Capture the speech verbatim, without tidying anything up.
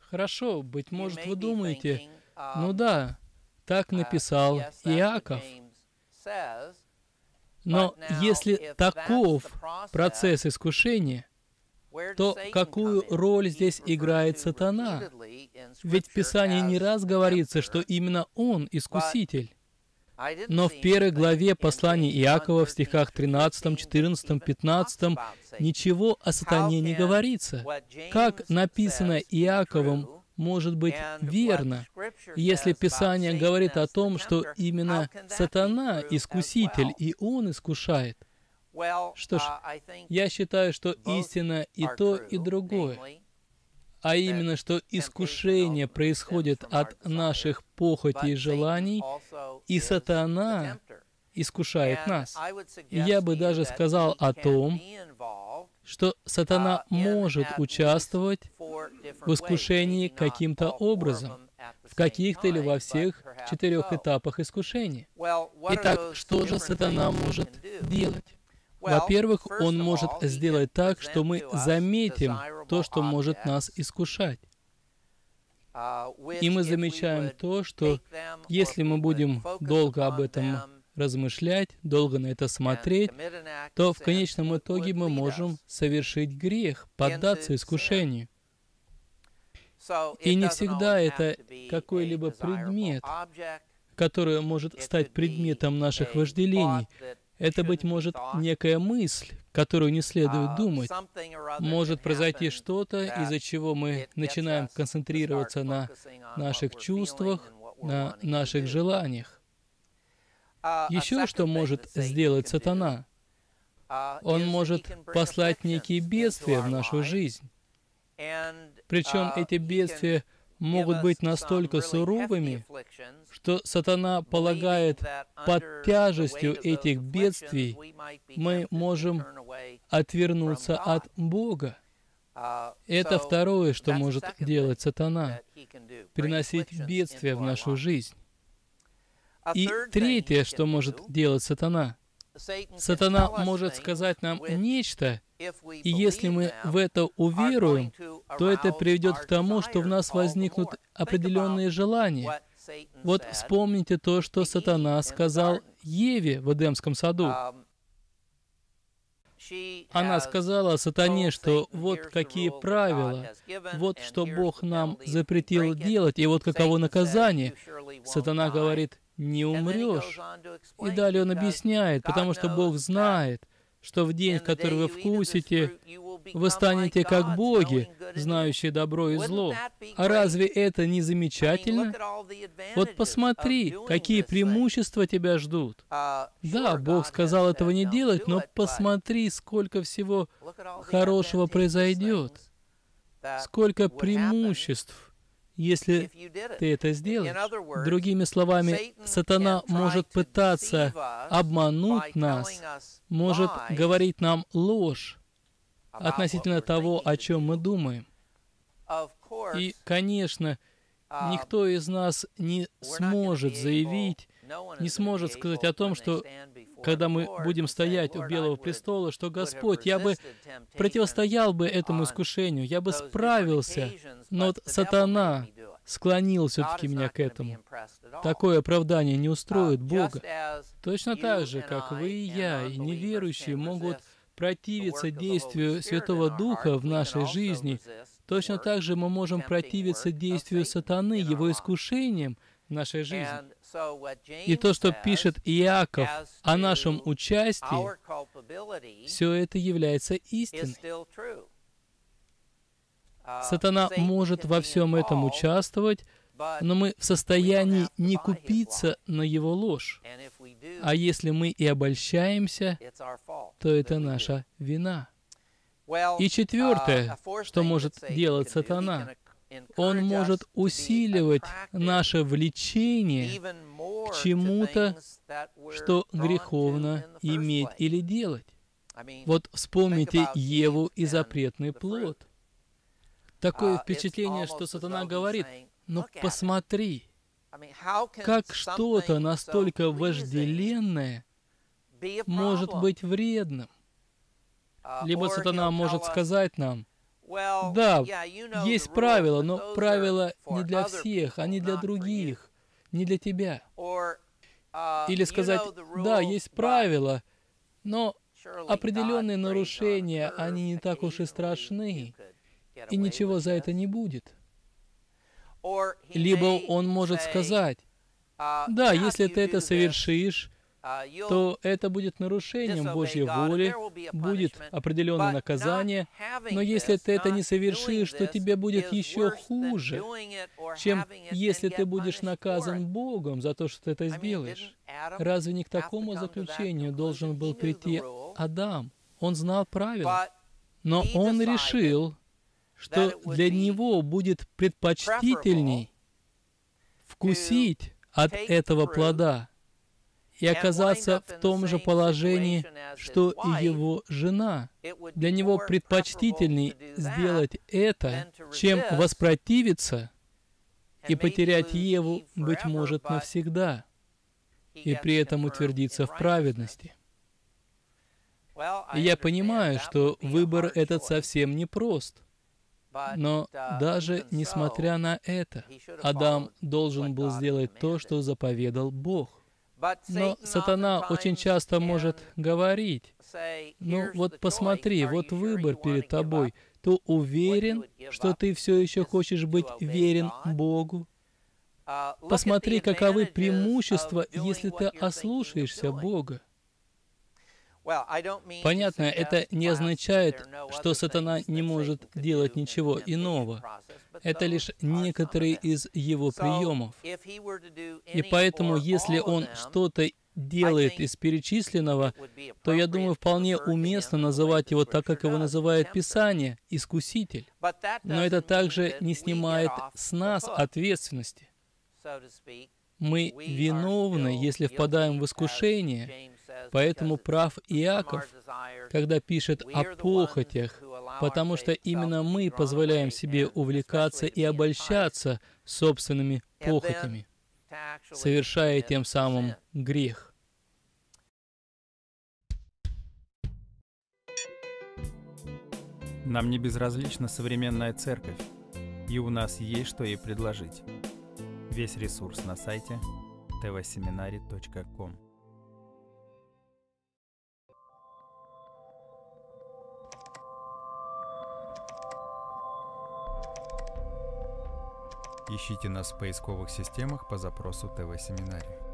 Хорошо, быть может, вы думаете, ну да, так написал Иаков. Но если таков процесс искушения, то какую роль здесь играет сатана? Ведь в Писании не раз говорится, что именно он искуситель. Но в первой главе послания Иакова в стихах тринадцатом, четырнадцатом, пятнадцатом ничего о сатане не говорится. Как написано Иаковом, может быть верно, если Писание говорит о том, что именно сатана искуситель, и он искушает? Что ж, я считаю, что истина и то, и другое, а именно, что искушение происходит от наших похотей и желаний, и сатана искушает нас. И я бы даже сказал о том, что сатана может участвовать в искушении каким-то образом, в каких-то или во всех четырех этапах искушения. Итак, что же сатана может делать? Во-первых, он может сделать так, что мы заметим то, что может нас искушать. И мы замечаем то, что если мы будем долго об этом размышлять, долго на это смотреть, то в конечном итоге мы можем совершить грех, поддаться искушению. И не всегда это какой-либо предмет, который может стать предметом наших вожделений. Это, быть может, некая мысль, которую не следует думать. Может произойти что-то, из-за чего мы начинаем концентрироваться на наших чувствах, на наших желаниях. Еще что может сделать сатана? Он может послать некие бедствия в нашу жизнь. Причем эти бедствия могут быть настолько суровыми, что сатана полагает, под тяжестью этих бедствий мы можем отвернуться от Бога. Это второе, что может делать сатана — приносить бедствия в нашу жизнь. И третье, что может делать сатана — сатана может сказать нам нечто, и если мы в это уверуем, то это приведет к тому, что в нас возникнут определенные желания. Вот вспомните то, что сатана сказал Еве в Эдемском саду. Она сказала сатане, что вот какие правила, вот что Бог нам запретил делать, и вот каково наказание. Сатана говорит: не умрешь. И далее он объясняет, потому что Бог знает, что в день, в который вы вкусите, вы станете как боги, знающие добро и зло. А разве это не замечательно? Вот посмотри, какие преимущества тебя ждут. Да, Бог сказал этого не делать, но посмотри, сколько всего хорошего произойдет. Сколько преимуществ, если ты это сделаешь. Другими словами, сатана может пытаться обмануть нас, может говорить нам ложь относительно того, о чем мы думаем. И, конечно, никто из нас не сможет заявить, не сможет сказать о том, что когда мы будем стоять у Белого престола, что «Господь, я бы противостоял бы этому искушению, я бы справился, но вот сатана склонил все-таки меня к этому». Такое оправдание не устроит Бога. Точно так же, как вы и я, и неверующие могут противиться действию Святого Духа в нашей жизни, точно так же мы можем противиться действию сатаны, его искушениям в нашей жизни. И то, что пишет Иаков о нашем участии, все это является истиной. Сатана может во всем этом участвовать, но мы в состоянии не купиться на его ложь. А если мы и обольщаемся, то это наша вина. И четвертое, что может делать сатана, он может усиливать наше влечение к чему-то, что греховно иметь или делать. Вот вспомните Еву и запретный плод. Такое впечатление, что сатана говорит: ну посмотри, как что-то настолько вожделенное может быть вредным. Либо сатана может сказать нам: Да, есть правила, но правила не для всех, они для других, не для тебя. Или сказать, да, есть правила, но определенные нарушения, они не так уж и страшны, и ничего за это не будет. Либо он может сказать, да, если ты это совершишь, то это будет нарушением Божьей воли, будет определенное наказание, но если ты это не совершишь, то тебе будет еще хуже, чем если ты будешь наказан Богом за то, что ты это сделаешь. Разве не к такому заключению должен был прийти Адам? Он знал правила, но он решил, что для него будет предпочтительней вкусить от этого плода и оказаться в том же положении, что и его жена. Для него предпочтительней сделать это, чем воспротивиться и потерять Еву, быть может, навсегда, и при этом утвердиться в праведности. И я понимаю, что выбор этот совсем непрост. Но даже несмотря на это, Адам должен был сделать то, что заповедал Бог. Но сатана очень часто может говорить, ну вот посмотри, вот выбор перед тобой, ты уверен, что ты все еще хочешь быть верен Богу? Посмотри, каковы преимущества, если ты ослушаешься Бога. Понятно, это не означает, что сатана не может делать ничего иного. Это лишь некоторые из его приемов. И поэтому, если он что-то делает из перечисленного, то, я думаю, вполне уместно называть его так, как его называет Писание — искуситель. Но это также не снимает с нас ответственности. Мы виновны, если впадаем в искушение. Поэтому прав Иаков, когда пишет о похотях, потому что именно мы позволяем себе увлекаться и обольщаться собственными похотями, совершая тем самым грех. Нам не безразлична современная церковь, и у нас есть что ей предложить. Весь ресурс на сайте тэ вэ семинари точка ком. Ищите нас в поисковых системах по запросу тэ вэ Семинарий.